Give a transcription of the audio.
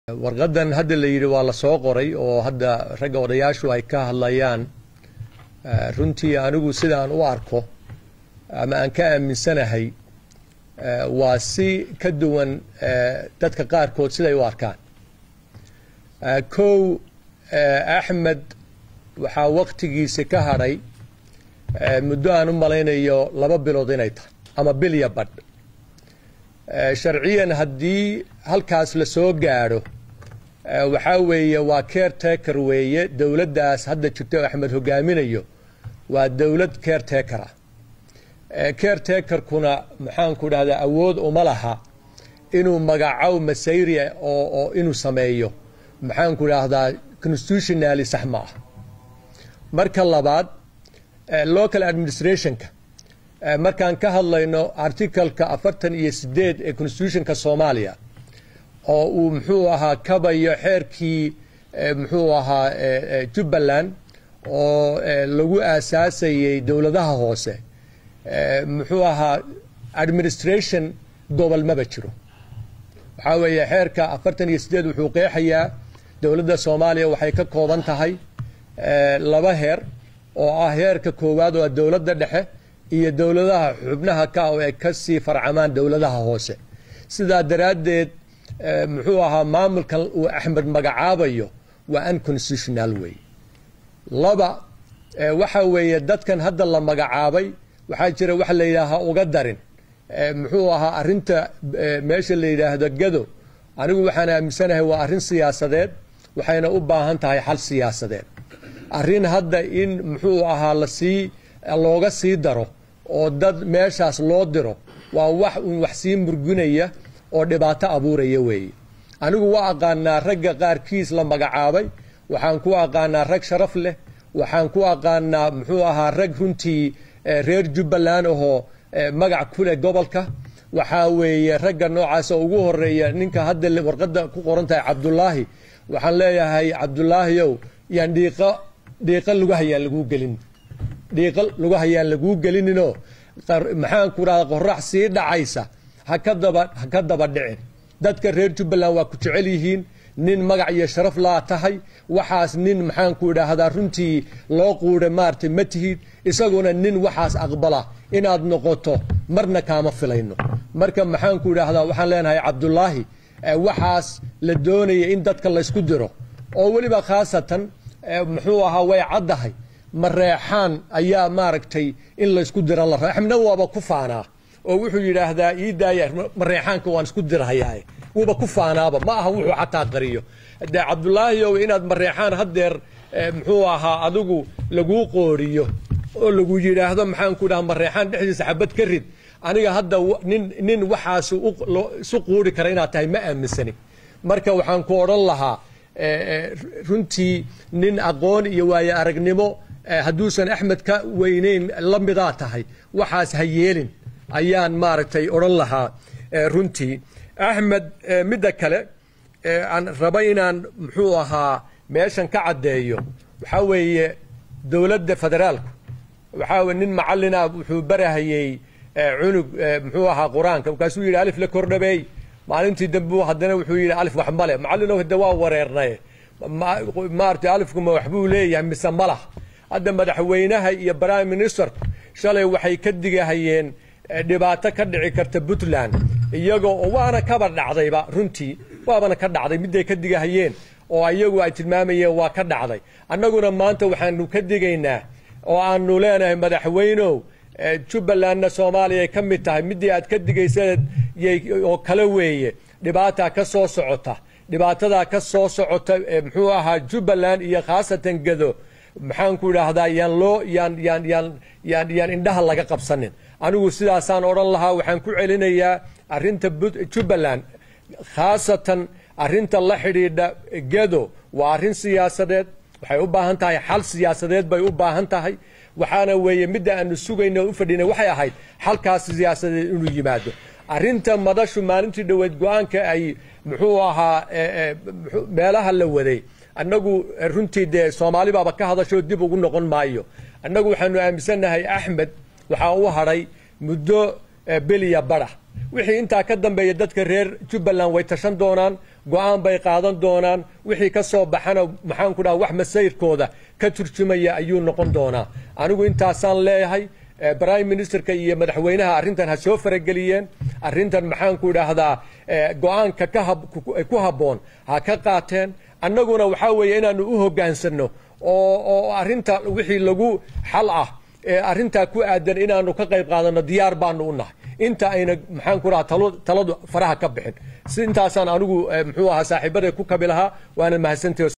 warqadan hadda la yiri waa la soo qoray oo hadda ragga odayaashu ay ka hadlayaan runtii anigu sidaan u arko ama aan ka aaminsanahay waa si ka duwan dadka qaarkood siday u arkaan kow Axmed waxaa waqtigiisa ka haray muddo aan u malaynayo 2 bilood inay tahay ama bil iyo badh sharciyan haddii halkaas la soo gaaro waxaa weeye waa caretaker weeye dowladdaas hadda jirta Axmed hogaaminayo waa dowlad caretaker caretakerkuna maxaan ku dhahdaa awood uma laha inuu magacaw masayri oo inuu sameeyo maxaan ku dhahdaa constitutionally sax ma ah marka labaad local administrationka markaan ka hadlayno articleka 48 ee constitutionka Soomaaliya oo uu muxuu ahaa kabayo xeerkii muxuu ahaa Jubbaland oo lagu aasaasayay dawladaha hoose muxuu ahaa administration gobol ma jiro waxa weeye xeerka 48 wuxuu qeexayaa dawladda Soomaaliya waxay ka kooban tahay 2 heer oo ah heerka koowaad oo dawladda dhexe iyo dawladaha xubnaha ka oo ay ka sii farcamaan dawladaha hoose sidaa daraadeed muxuu ahaa maamulka uu Axmed magacaabayo waa unconstitutional way laba waxa weeye dadkan hadda la magacaabay waxa jira wax la yiraahdo uga darin muxuu ahaa arinta meesha la yiraahdo gado anigu waxaan aaminsanahay waa arin siyaasadeed waxayna u baahan tahay xal siyaasadeed arin hadda in muxuu ahaa looga sii daro oo dad meeshaas loo diro waa wax sii murgunaya oo dhibaato abuuraya weeye anigu waa aqaanaa ragga qaarkiis la magacaabay waxaan ku aqaanaa rag sharaf leh waxaan ku aqaanaa muxuu ahaa rag runtii reer Jubbaland oo magac ku leh gobolka waxa weeye ragga noocaas oo ugu horeeya ninka hadda warqada ku qoran tahay Cabdullaahi waxaan leeyahay Cabdullaahiyow yaan dhiiqa lagu hayaan lagu gelinino maxaan ku raad qorax sii dhacaysa ha ka daba dhicin dadka reer Jubbaland waa ku jecel yihiin nin magac iyo sharaf la tahay waxaas nin maxaan ku raahdaa runtii loo quuray maartay ma tihid isaguna nin waxaas aqbala inaad noqoto marna kaama filayno marka maxaan ku raahdaa waxaan leenahay Cabdullaahi waxaas la doonayay in dadka la isku diro oo waliba khaasatan muxuu ahaa way caddahay mareexaan ayaa maaragtay in la isku diro la raxmna waaba ku faanaa oo wuxuu yiraahdaa iidaaya mareexaanka waan isku dirahayaa wuuba ku faanaaba ma aha wuxuu xataa qariyo Cabdullaahi oo inaad mareexaan hadeer muxuu ahaa adigu lagu qooriyo oo lagu yiraahdo maxaan ku dhahaa mareexaan dhexdiisa xabad ka rid aniga hadda nin waxaas isu qoori kara inaad tahay ma aaminsani marka waxaan ku oran lahaa runtii nin aqoon iyo waayo aragnimo hadduusan Axmed ka weyneyn la midaa tahay waxaas ha yeelin ayaan maaragtay oran lahaa runtii Axmed midda kale aan rabay inaan muxuu ahaa meeshan ka cadeeyo waxa weeye dawladda federaalku waxa nin macallin ah wuxuu barahayay cunug muxuu ahaa quraanka kaasuu yiri alif la kordhabay maalintii dambu haddana wuxuu yiri alif wax male macallinow hada waa wareernay maartay alifku ma waxbuu leeyahay mise malah hadda madaxweynaha iyo prime minister shalay waxay ka digahayeen dhibaato ka dhici karta Puntland iyagoo waana ka dhacdayba runtii waabana ka dhacday miday ka digahayeen oo iyagu ay tilmaamayeen waa ka dhacday annaguna maanta waxaanu ka digaynaa oo aanu leenahay madaxweynow Jubbaland Soomaaliya ka mid tahay midii aad ka digaysay oo kala weeye dhibaato ka soo socota dhibaatada ka soo socota muxuu ahaa Jubbaland iyo khaasatan gado maxaan ku raahdaa yaan indhaha laga qabsanin anigu sidaasaan oran lahaa waxaan ku celinayaa arinta Jubbaland khaasatan arinta la xiriidha gado waa arin siyaasadeed waxay u baahan tahay xal siyaasadeed bay u baahan tahay waxaana weeye mid aan sugayno u fadhinay waxay ahayd xalkaas siyaasadeed inuu yimaado arinta madashu maalintii dhaweyd go'aanka ay muxuu ahaa meelaha la waday annagu runtii de Soomaali baaba ka hadasho dib ugu noqon maayo annagu waxaanu aaminsanahay Axmed waxa uu haray muddo beliya barax wixii intaa ka dambeeya dadka reer Jubbaland way tashan doonaan go'aan bay qaadan doonaan wixii ka soo baxana maxaan ku dhahaa wax masayrkooda ka turjumaya ayuu noqon doonaa anigu intaasaan leeyahay Prime Ministerka iyo madaxweynaha arrintan ha soo farageliyeen arrintan maxaan ku dhaahdaa go'aanka ku habboon ha ka qaateen annaguna waxa weeye inaanu u hogaansano oo arrinta wixii lagu xal ah arrinta ku aadan inaanu ka qayb qaadano diyaar baanu u nahay inta ayna maxaan ku dhahaa taladu faraha ka bixin si intaasaan anigu muxuu ahaa saaxiibada ku kabilaha waana mahadsantahay